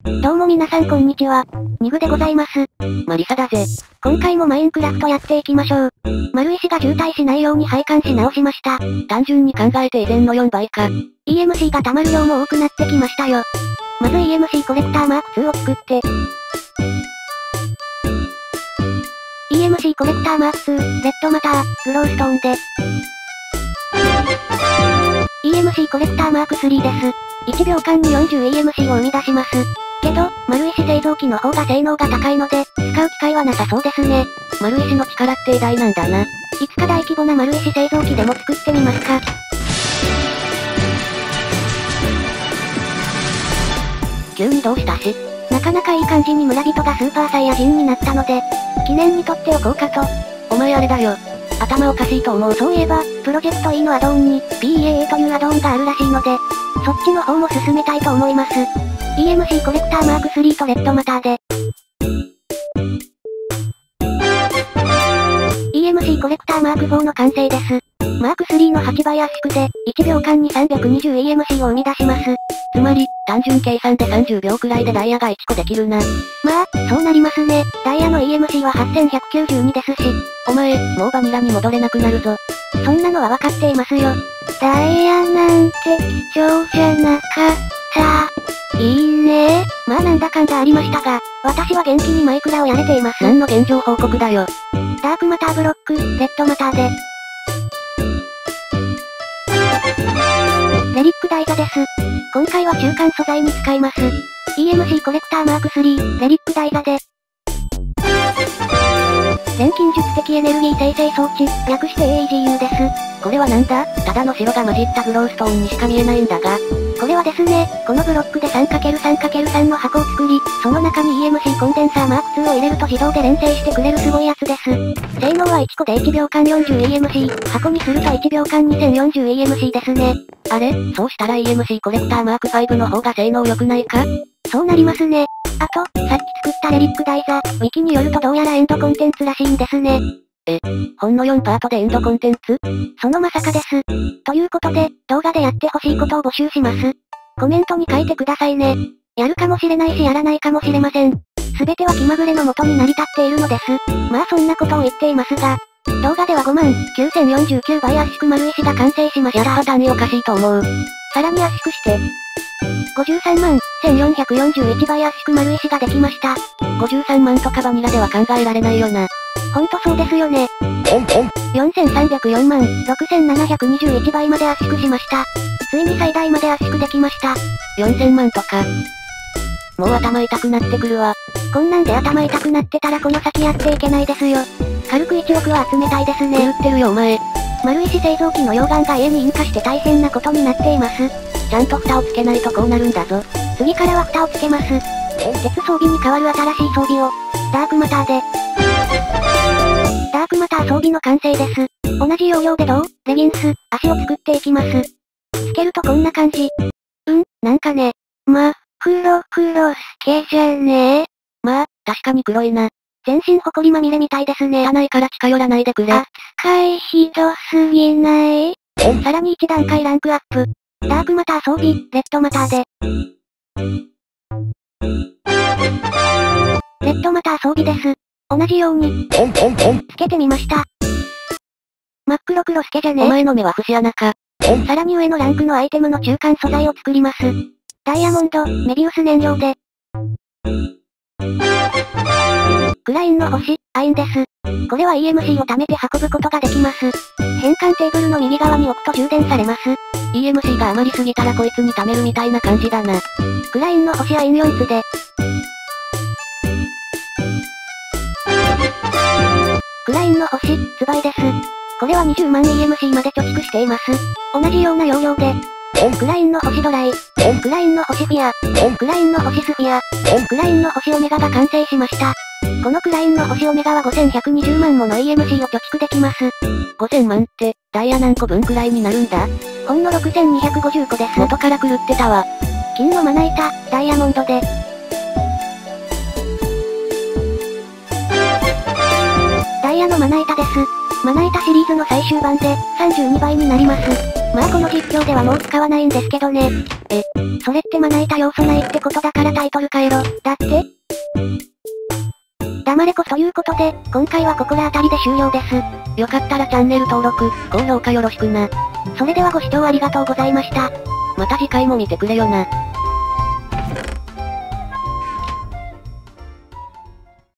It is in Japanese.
どうも皆さんこんにちは。ニグでございます。 マリサだぜ。 今回もマインクラフトやっていきましょう。丸石が渋滞しないように配管し直しました。 単純に考えて以前の4倍か。 EMC が溜まる量も多くなってきましたよ。まず EMC コレクターマーク2を作って。EMC コレクターマーク2、レッドマター、グローストーンで。EMC コレクターマーク3です。1秒間に 40EMC を生み出します。けど、丸石製造機の方が性能が高いので、使う機会はなさそうですね。 丸石の力って偉大なんだな。 いつか大規模な丸石製造機でも作ってみますか。 急にどうしたし。 なかなかいい感じに村人がスーパーサイヤ人になったので、記念に撮っておこうかと。 お前あれだよ。頭おかしいと思う。 そういえば、プロジェクト E のアドオンに、PEAA というアドオンがあるらしいので、そっちの方も進めたいと思います。EMC コレクターマーク3とレッドマターで。EMC コレクターマーク4の完成です。マーク3の8倍圧縮で、1秒間に 320EMC を生み出します。 つまり、単純計算で30秒くらいでダイヤが1個できるな。 まあ、そうなりますね。ダイヤの EMC は8192ですし。 お前、もうバニラに戻れなくなるぞ。 そんなのはわかっていますよ。ダイヤなんて貴重じゃなかった。いいね。まあなんだかんだありましたが、私は元気にマイクラをやれています。 何の現状報告だよ。 ダークマターブロック、レッドマターで。レリック台座です。今回は中間素材に使います。EMC コレクターマーク3、レリック台座で。錬金術的エネルギー生成装置、略して AEGU です。 これはなんだ？ただの白が混じったグローストーンにしか見えないんだが。 これはですね、このブロックで 3×3×3 の箱を作り、その中に EMC コンデンサーマーク2を入れると自動で連成してくれるすごいやつです。性能は1個で1秒間 40EMC、箱にすると1秒間 2040EMC ですね。 あれ？そうしたら EMC コレクターマーク5の方が性能良くないか？ そうなりますね。あと、さっき作ったレリック台座、ウィキによるとどうやらエンドコンテンツらしいんですね。 ほんの4パートでエンドコンテンツ？ そのまさかです。ということで、動画でやってほしいことを募集します。コメントに書いてくださいね。やるかもしれないしやらないかもしれません。すべては気まぐれの元に成り立っているのです。まあそんなことを言っていますが、動画では59049倍圧縮丸石が完成しました。 やった単位おかしいと思う。 さらに圧縮して、531441倍圧縮丸石ができました。 53万とかバニラでは考えられないよな。 ほんとそうですよね。4304万6721倍まで圧縮しました。ついに最大まで圧縮できました。 4000万とか。もう頭痛くなってくるわ。 こんなんで頭痛くなってたらこの先やっていけないですよ。軽く1億は集めたいですね。 言ってるよお前。 丸石製造機の溶岩が家に引火して大変なことになっています。 ちゃんと蓋をつけないとこうなるんだぞ。 次からは蓋をつけます。鉄装備に代わる新しい装備を、ダークマターで。ダークマター装備の完成です。同じ要領でレギンス、足を作っていきます。つけるとこんな感じ。なんかね。黒スケじゃねえ。 まあ、確かに黒いな。 全身ホコリまみれみたいですね。 汚いから近寄らないでくれ。 扱いひどすぎない？さらに1段階ランクアップ。ダークマター装備、レッドマターで。レッドマター装備です。同じように、つけてみました。真っ黒スケじゃねえ。 お前の目は節穴か。 さらに上のランクのアイテムの中間素材を作ります。ダイヤモンド、メビウス燃料で。クラインの星、アインです。これは EMC を貯めて運ぶことができます。変換テーブルの右側に置くと充電されます。 EMC が余りすぎたらこいつに貯めるみたいな感じだな。 クラインの星アイン4つで。クラインの星、ツバイです。これは20万 EMC まで貯蓄しています。同じような要領で。クラインの星ドライ。クラインの星フィア。クラインの星スフィア。クラインの星オメガが完成しました。このクラインの星オメガは5120万もの EMC を貯蓄できます。 5000万って、ダイヤ何個分くらいになるんだ？ ほんの6250個です。 元から狂ってたわ。 金のまな板、ダイヤモンドで。ダイヤのまな板です。まな板シリーズの最終版で、32倍になります。 まあこの実況ではもう使わないんですけどね。それってまな板要素ないってことだからタイトル変えろ。だって黙れこということで、今回は心当たりで終了です。 よかったらチャンネル登録、高評価よろしくな。 それではご視聴ありがとうございました。 また次回も見てくれよな。